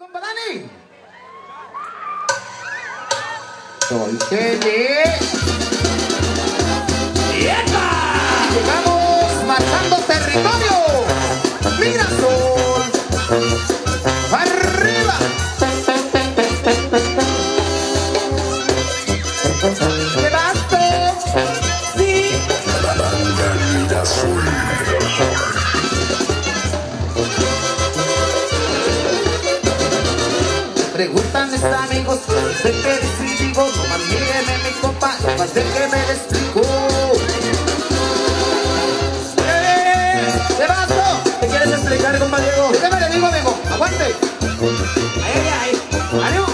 Compa Dani. Soy Kelly. ¡Epa! Llegamos marcando territorio. Mira sol. Arriba. ¿Qué basto? Sí. Mira sol. Preguntan mis amigos, sé que escribo, no más míreme mi compa, no más de que me le explico. ¿Qué basto? ¿Qué quieres explicar, compa Diego? ¿Qué me le digo, amigo? Aguante. Ay. ¡Ánimo!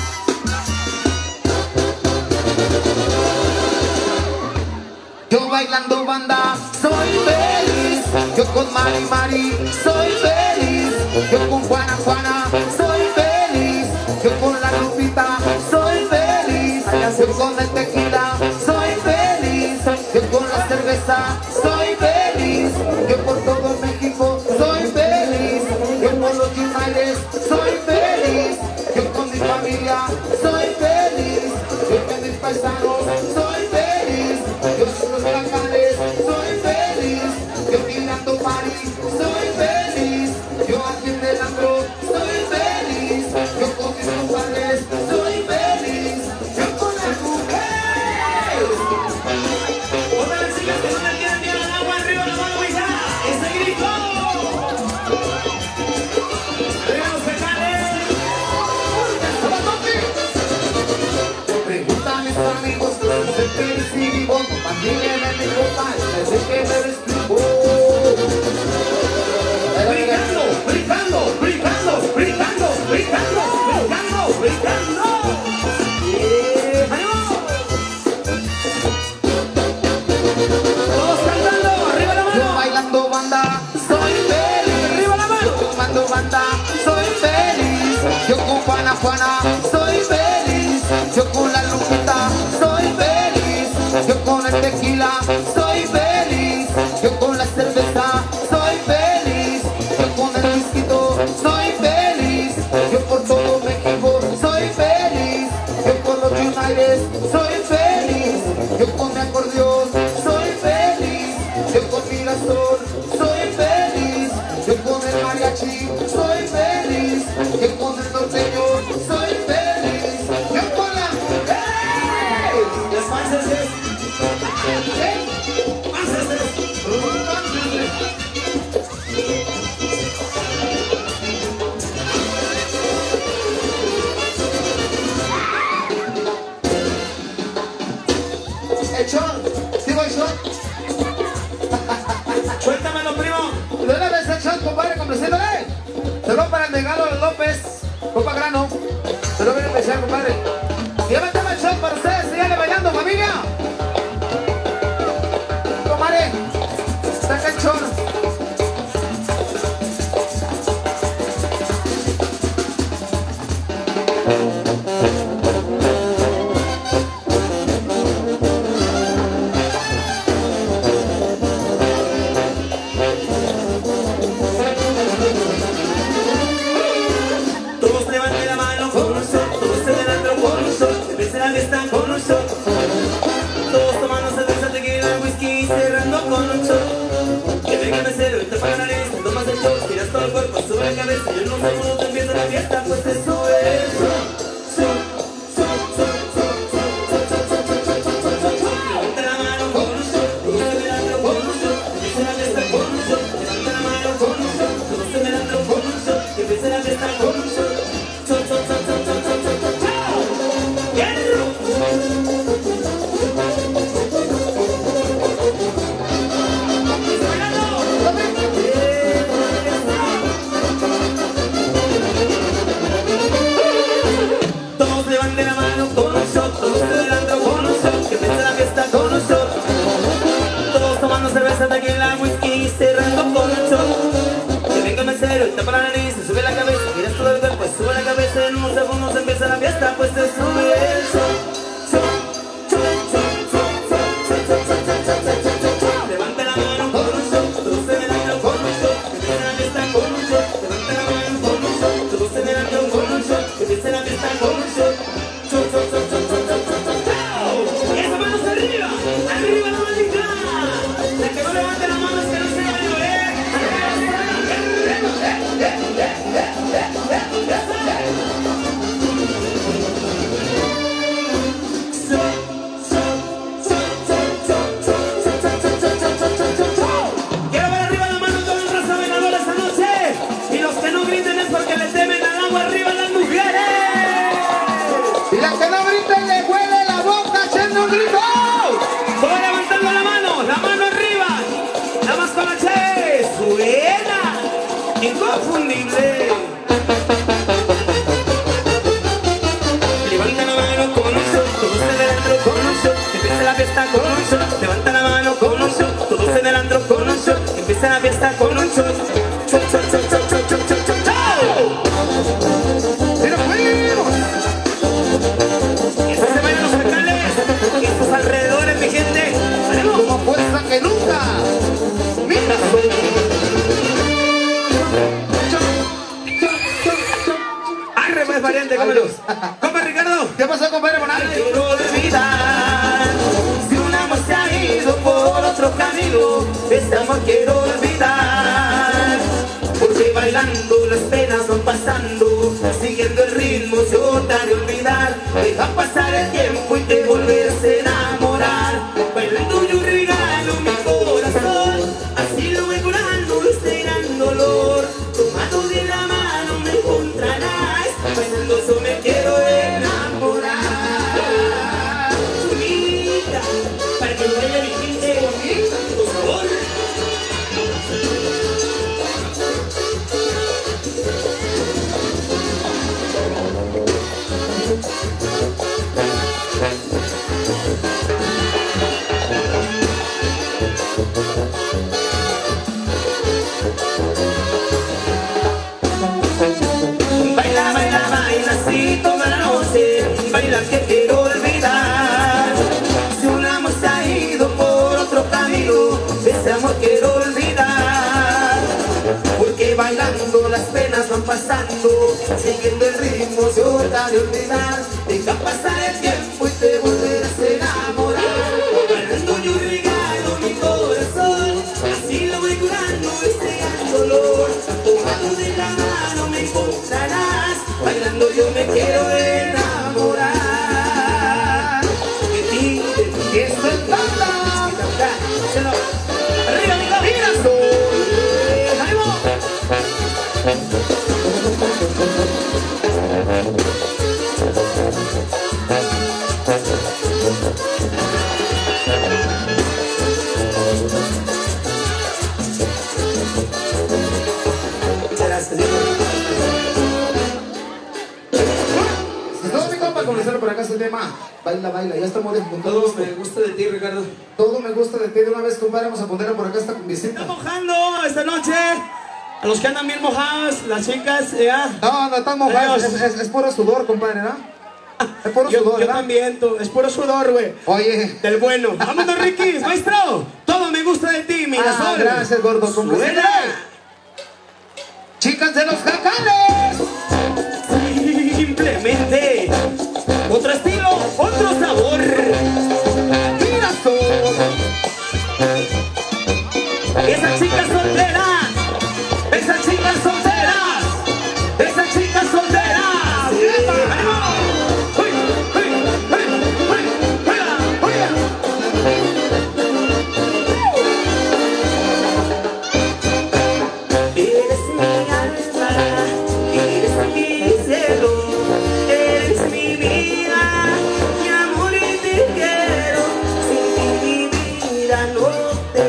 Yo bailando banda, soy feliz. Yo con Mari, soy feliz. Yo con Juana, soy feliz. Yo con la Lupita, soy feliz. Yo con el tequila, soy feliz. Yo con la cerveza, soy feliz. Yo por todo México, soy feliz. Yo por los United, soy feliz. Yo con mi familia, soy feliz. Yo con mis paisanos, soy feliz. Yo con los huracanes, soy feliz. Yo tirando París, soy feliz. Yo aquí en el antro, soy feliz. Yo con mis compadres, soy feliz. Yo con las mujeres. Otra vez sigas que no me quieran tirar el agua arriba la mano, mija. ¡Ese grito! ¡Arriba los pecales! Pregunta a mis amigos, sé que escribo, también en mi copa, sé que me explico. ¡Brincando! ¡Todos cantando! ¡Arriba la Yo mano! bailando banda, soy feliz. ¡Arriba la mano! Yo tomando banda, soy feliz. Yo con Juana, soy feliz. Yo con la Lupita, soy feliz. Yo con el tequila, soy feliz. Yo con la cerveza, soy feliz. Yo con el whisky, soy feliz. Yo por todo México, soy feliz. Yo por los United, soy feliz. Yo con mi acordeón, soy feliz. Yo con Mirasol, soy feliz. Yo con el mariachi, soy feliz. Yo con el norteño, soy feliz. Yo con la mujer. ¡Despánsese! El shot, sigo el shot. ¡Suéltamelo, primo! De una vez el shot, compadre, complaciéndole. Saludos para el Megalo López, Copa Grano. Saludos bien especial, compadre. Y ya me toma el shot para ustedes, síganle bailando, familia. Compadre, saca el shot. Todos levanten la mano con un sol, todos se levantan con un sol, empiecen la fiesta con un sol. Empieza la fiesta con un shot. Shot, shot, shot, shot, shot, shot, shot, shot, shot. ¡Pero fuimos! Eso se bailan los alcaldes y sus alrededores, mi gente. ¡Ánimo! Como fuerza que nunca. Mira. Arre, pues, variante, cómelos. Compa Ricardo. ¿Qué pasó, compadre Bonal? Quiero olvidar si un amor se ha ido por otro camino, ese amor quiero olvidar, porque bailando las penas van pasando, siguiendo el ritmo yo te haré olvidar. Deja pasar el tiempo y te volverás a enamorar, bailando yo regalo mi corazón, así lo voy curando este gran dolor, tomado de la mano me encontrarás, bailando yo me quiero enamorar. Bonita, para que lo vaya mi gente, por favor. Baila, baila, baila así toda la noche, baila que quiero olvidar. Si un amor se ha ido por otro camino, ese amor quiero olvidar, porque bailando las penas van pasando, siguiendo el ritmo yo te haré olvidar. Deja pasar el tiempo y te volverás a enamorar, bailando yo regalo mi corazón, así lo voy curando este gran dolor, tomado de la mano me encontrarás, bailando yo me quiero enamorar de ti, de ti. Y esto es banda. Arriba, amigo. Mira, ¡Ánimo! Muchas gracias. todo mi compa comenzar por acá este tema. Baila, baila, ya estamos con todo Todo gusto. me gusta de ti, Ricardo. Todo me gusta de ti. De una vez, compadre, vamos a poner por acá esta visita. Está mojando esta noche. A los que andan bien mojados, las chicas, ya. No, no estamos mojados, Adiós. es puro sudor, compadre, ¿no? Es puro sudor, Yo ¿verdad? también, es puro sudor, güey. Oye. Del bueno. Vámonos, Ricky, maestro. Todo me gusta de ti, Mirasol. Gracias, gordo. Suena. Chicas de los jacales. Simplemente otro estilo, otro sabor. Mira todo. Esas chicas solteras, esas chicas solteras, esas chicas solteras. ¡Ánimo! ¡Uy, uy, uy, uy, uy, Eres mi alma, eres mi cielo, eres mi vida, mi amor y te quiero. Sin ti mi vida no te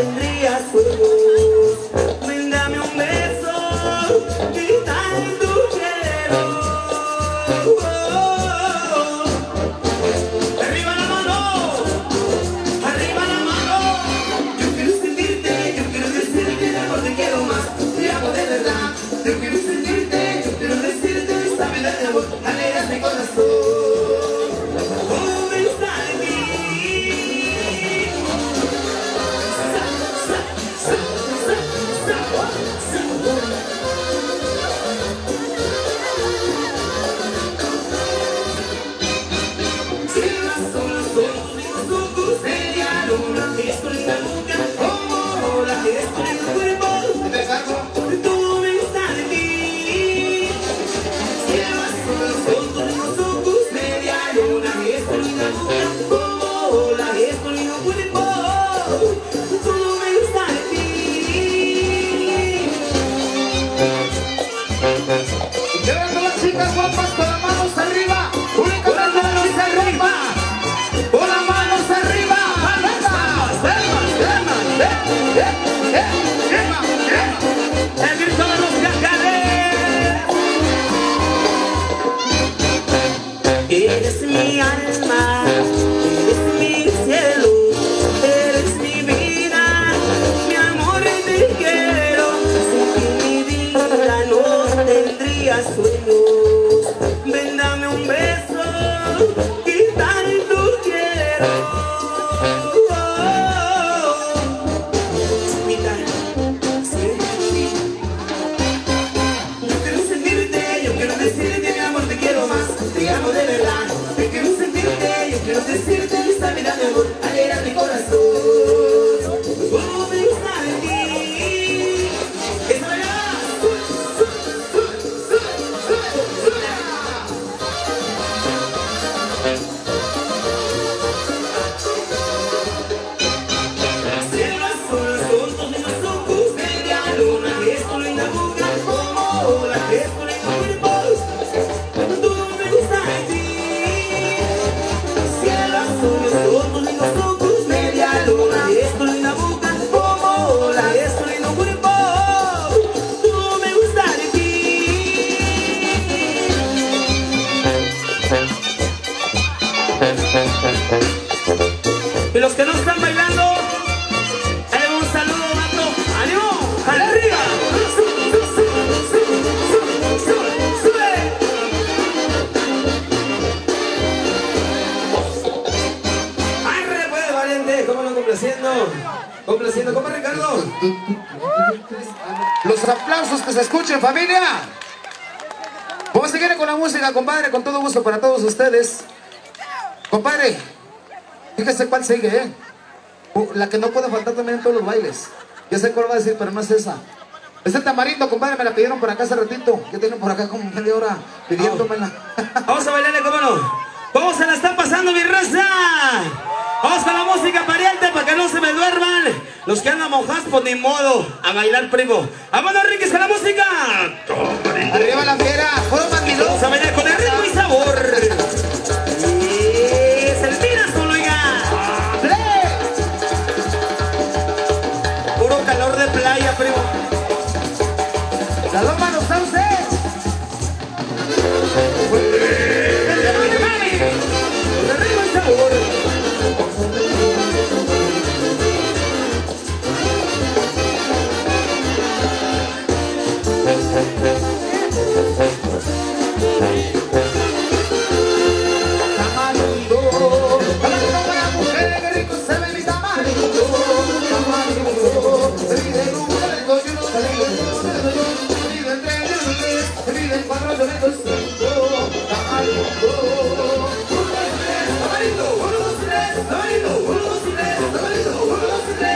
están bailando. Un saludo, mato. ¡Ánimo! ¡Arriba! ¡Sube! ¡Arre, pues, valiente! ¿Cómo lo complaciendo? Complaciendo, ¿cómo, Ricardo? Los aplausos que se escuchen, familia. Vamos a seguir con la música, compadre, con todo gusto para todos ustedes. Compadre, fíjese cuál sigue, la que no puede faltar también en todos los bailes. Ya sé cuál va a decir, pero no es esa. Es el tamarindo, compadre, me la pidieron por acá hace ratito. Ya tienen por acá como media hora pidiéndomela. Vamos a bailarle, ¿cómo no? ¿Cómo se la están pasando, mi raza? Vamos con la música pariente para que no se me duerman. Los que andan mojados, pues ni modo. A bailar, primo. ¡Vámonos, Riquis, con la música! Arriba la fiera, ¡puro mandilón! Vamos a bailar con el ritmo y sabor. Es el Mirasol, oiga. Puro calor de playa, primo. ¡La loma los sauces! El ritmo y sabor. Tamarindo, tamarindo para mujeres, qué rico se ve mi tamarindo. Tamarindo, se vive en un talento, yo no talento, se vive en 3, se vive en 4, yo meto 5. Tamarindo, 1, 2, 3, tamarindo, 1, 2, 3, tamarindo, 1, 2, 3, tamarindo, 1, 2, 3.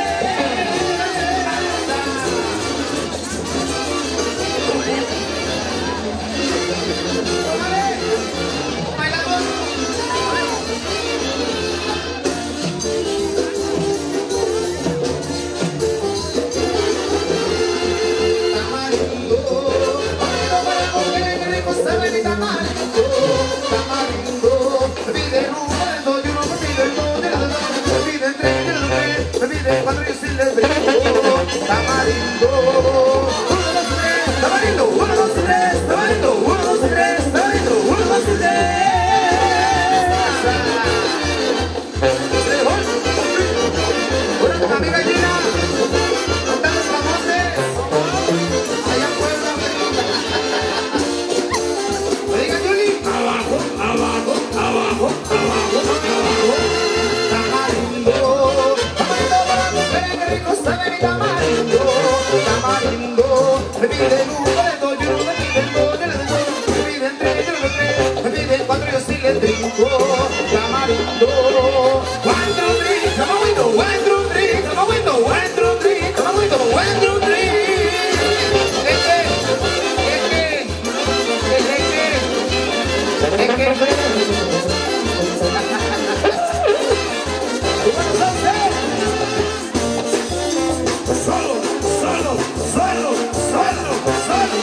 Cuando yo sí les digo tamarindo, 1, 2, 3, tamarindo, 1, 2, 3, tamarindo, 1, 2, 3, tamarindo, 1, 2, 3. Una con amiga Gina, contando los famosos, allá afuera. ¿Me diga Juli? Abajo, abajo, abajo, abajo, abajo. Tamarindo, tamarindo para mujeres, qué rico sabe mi tamarindo. Tamarindo, me piden 1, le doy 1, me piden 2, yo le doy 2, me piden 3, yo le doy 3, me piden 4, yo sí les brinco. Tamarindo, 1, 2, 3, tamarindo, 1, 2, 3, tamarindo, 1, 2, 3, tamarindo, 1, 2, 3. Solo, solo, solo, solo, solo.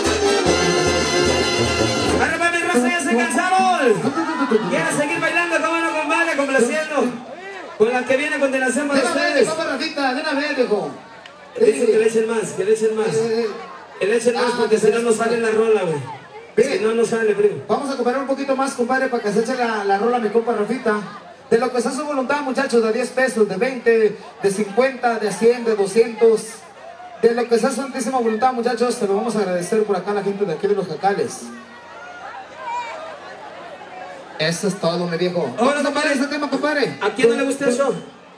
Arriba, mi raza, ya se cansaron. ¿Quieren seguir bailando? ¿Cómo no, compadre? Complaciendo con la que viene a continuación para ustedes. De una vez, viejo. Dicen que le echen más, que le echen más. Que le echen más porque si no nos sale la rola, güey. Si no, no sale, primo. Vamos a cooperar un poquito más, compadre, para que se eche la rola a mi compa Rafita. De lo que sea su voluntad, muchachos, de 10 pesos, de 20, de 50, de 100, de 200. De lo que sea su santísima voluntad, muchachos, te lo vamos a agradecer por acá a la gente de aquí de los Jacales. Eso es todo, mi viejo. Ahora, compadre, ese tema, compadre. ¿A quién no le gusta eso?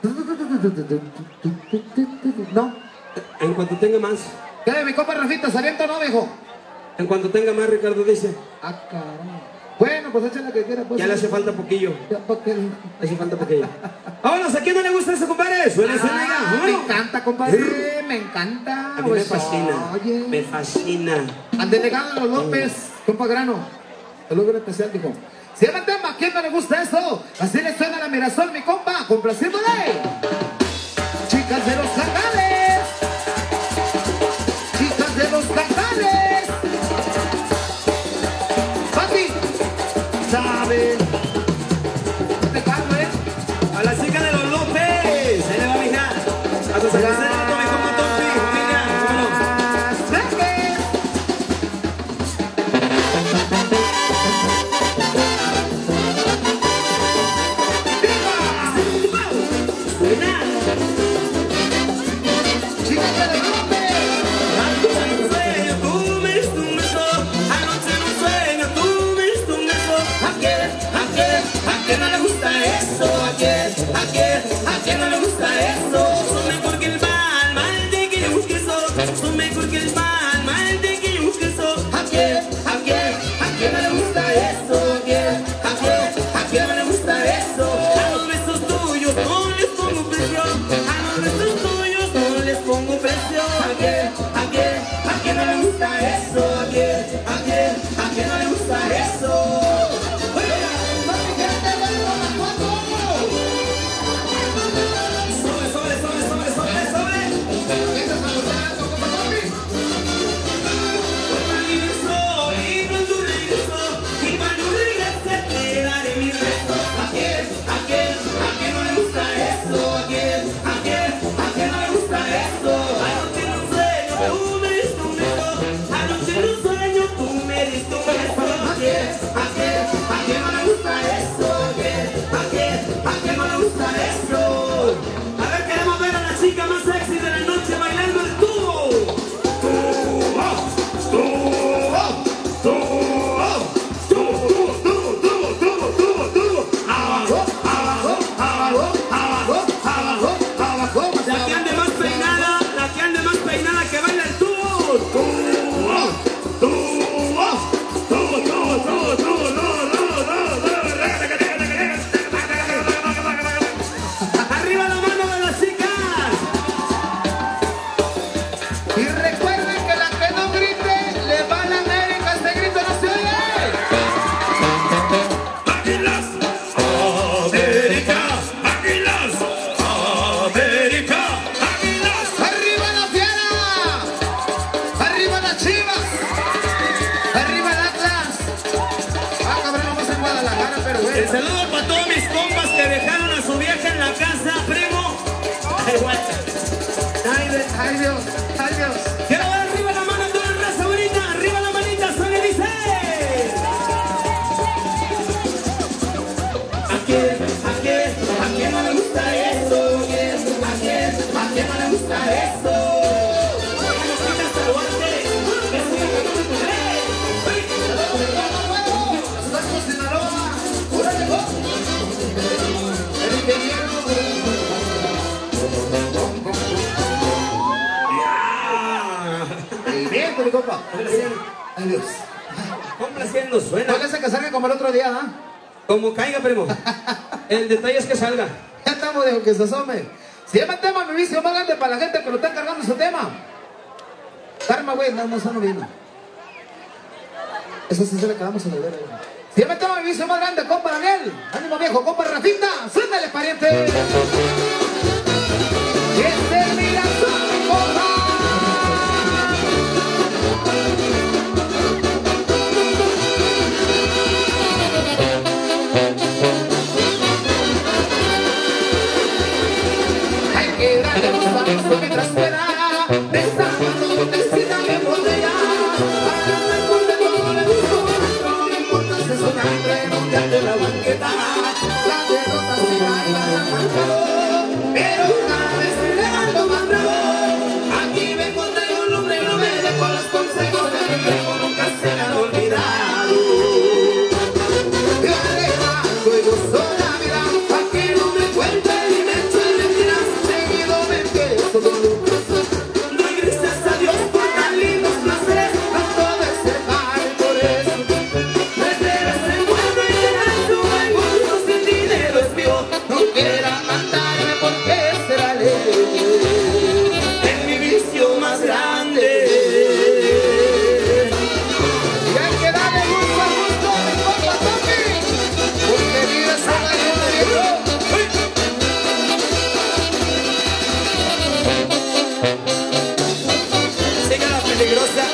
No. En cuanto tenga más. ¿Qué, mi compa Rafita, se avienta o no, viejo? En cuanto tenga más, Ricardo dice. Ah, caramba. Bueno, pues échale la que quiera, pues. Ya le hace falta poquillo. Ya, ¿para qué? Le hace falta poquillo. Vámonos, ¿a quién no le gusta eso, compadre? Suena, suena, ya. Me encanta, compadre. Me encanta. A mí me fascina. Oye. Me fascina. Al delegado de los López, compa Grano. Saludo especial, dijo. Se llama el tema, ¿a quién no le gusta eso? Así le suena la Mirasol, mi compa, complaciéndole. Chicas de los Jacales. Chicas de los Jacales. Pati, ¿sabe? Te cargo, A la chica de los López. Se le va, mija. A tu sacristán, mi compa Tompi, familia. Vámonos. El saludo para todos mis compas que dejaron a su vieja en la casa, primo. Ay Dios, ay Dios. Quiero ver arriba la mano toda la raza bonita, arriba la manita, suena y dice. ¿A quién no le gusta eso? ¿A quién no le gusta eso? Bien, mi compa. Adiós. Complaciendo, suena. Póngase que salga como el otro día, ¿ah? Como caiga, primo. El detalle es que salga. Ya estamos, dijo, que se asome. Se llama el tema, mi vicio más grande para la gente que lo está cargando su tema. Karma, güey, no suena bien. Eso sí se le quedamos en la vera. Se llama el tema, mi vicio más grande, compa Daniel. Ánimo viejo, compa Rafita. Suénale, pariente. Este es mi razón, compa. Hay que darle los pasos mientras pueda. Besando donde necesita mi botella. Para no importa cómo le gustó. No le importa si es un hambre mundial de la banqueta. La derrota se baila la mano. Pero cada vez me levanto más bravo. Aquí me encontré un hombre, no me dejo los consejos de mi viejo, nunca se me han olvidado. Yo alejando y gozo la vida, pa' que no me cuente ni me eche mentiras. Seguido me empiezo con lucros. Doy gracias a Dios por tan lindos placeres, no todo es cercar por eso. Desde vez en cuando y llenar su bolso, si el dinero es mío, no quiera mandarme porque será ley. Es mi vicio más grande. Y hay que darle gusto a gusto a mi compa Tommy, porque vive sola y un viejo. Siga la peligrosa.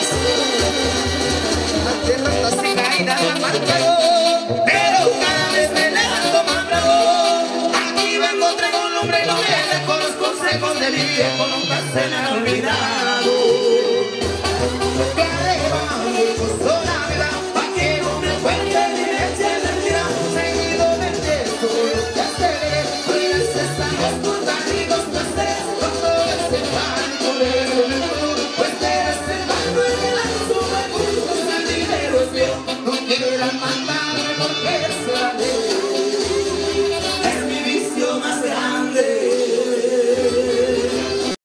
La tierra está sin caída, la marca. Pero cada vez me levanto más bravo. Aquí me encontré con un hombre, no me dejo los consejos de mi viejo, nunca se me han olvidado. Que alejando y gozo la vida, pa' que no me cuente ni me eche mentiras. Seguido me empiezo con lo que hacer. Hoy veces estamos por amigos, pues mandarme porque se la dé.